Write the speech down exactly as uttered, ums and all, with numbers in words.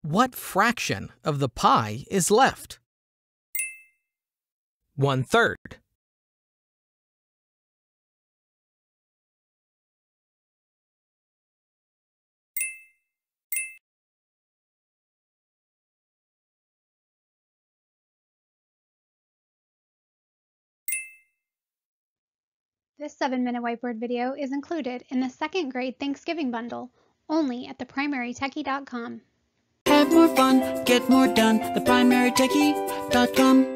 What fraction of the pie is left? One third. This seven minute whiteboard video is included in the second grade Thanksgiving bundle, only at the primary techie dot com. Have more fun, get more done, the primary techie dot com.